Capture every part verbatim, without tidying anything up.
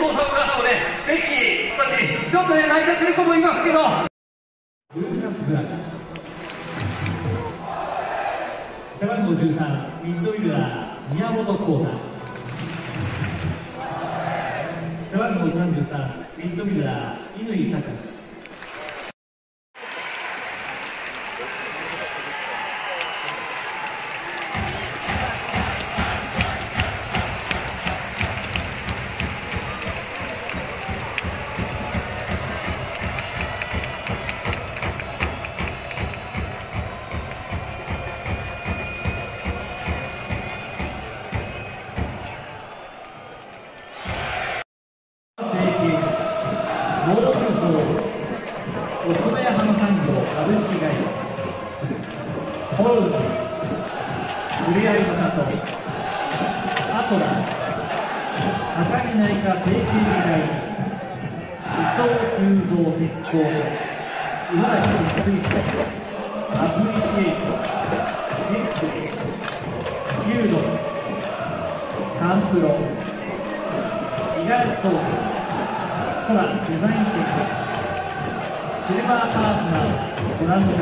藤さん方もね、ぜひ、私、ちょっとね、泣いちゃってる子もいますけど。 背番号じゅうさん、ミッドフィルダー、宮本幸太。背番号さんじゅうさん、ミッドフィルダー、乾隆。お米屋花産業株式会社ホールド売り合いの里アトラ赤城内科整形外科医伊藤忠三鉄工所茨城水素アプリシエイトエクスレイユードカンプロ五十嵐総合トラデザインテックシルバーパートナーご覧の方。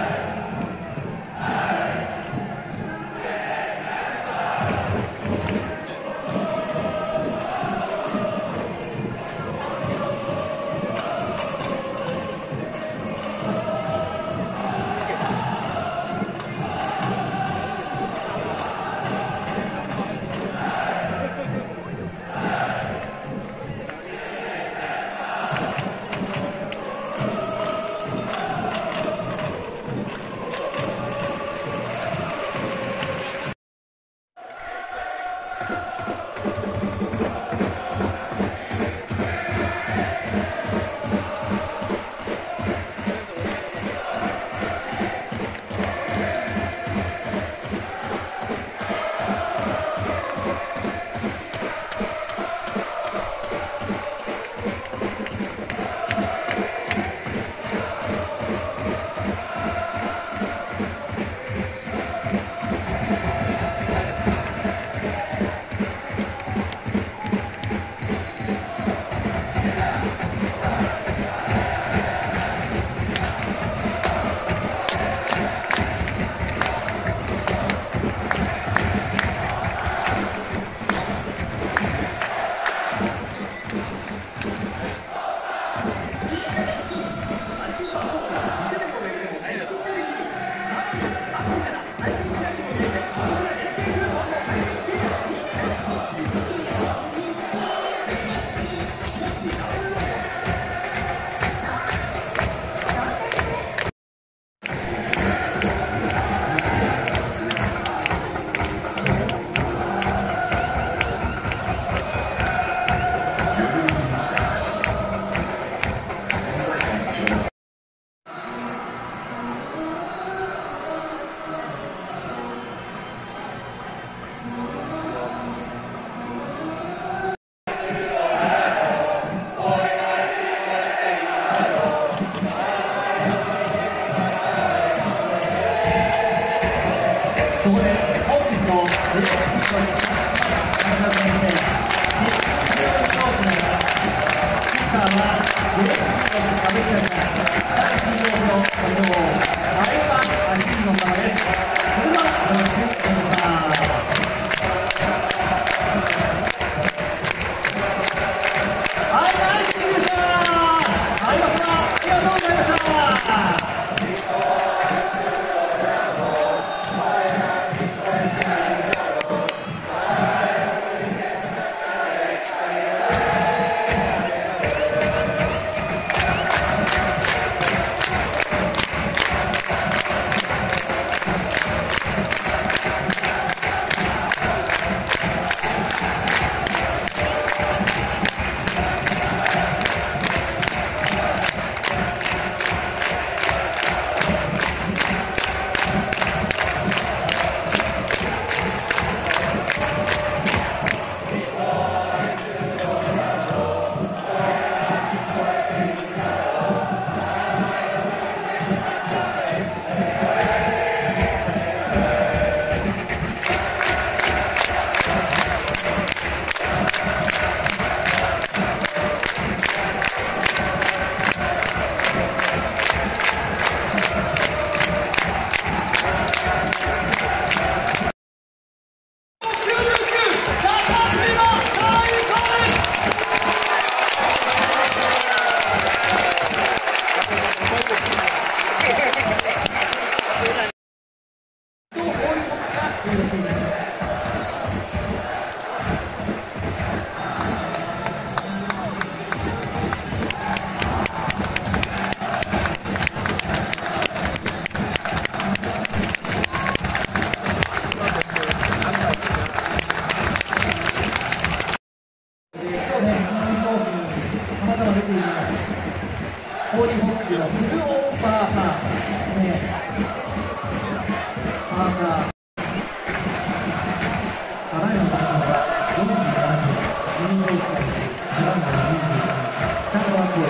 ここで本日のレースのホーリーホッチのフルオーバーハー、ね、パーカー荒山さんはよんじゅうななふん、運動会背番号にじゅうさん、北川光です。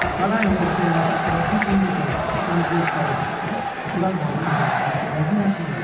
背番号にじゅうさん、背番号にじゅうさん、珍しい。